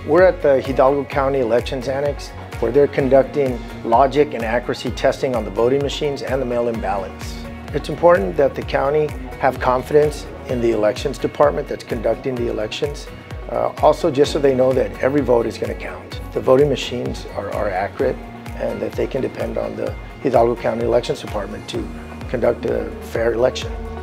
We're at the Hidalgo County Elections Annex, where they're conducting logic and accuracy testing on the voting machines and the mail-in ballots. It's important that the county have confidence in the elections department that's conducting the elections. Also, just so they know that every vote is going to count. The voting machines are accurate and that they can depend on the Hidalgo County Elections Department to conduct a fair election.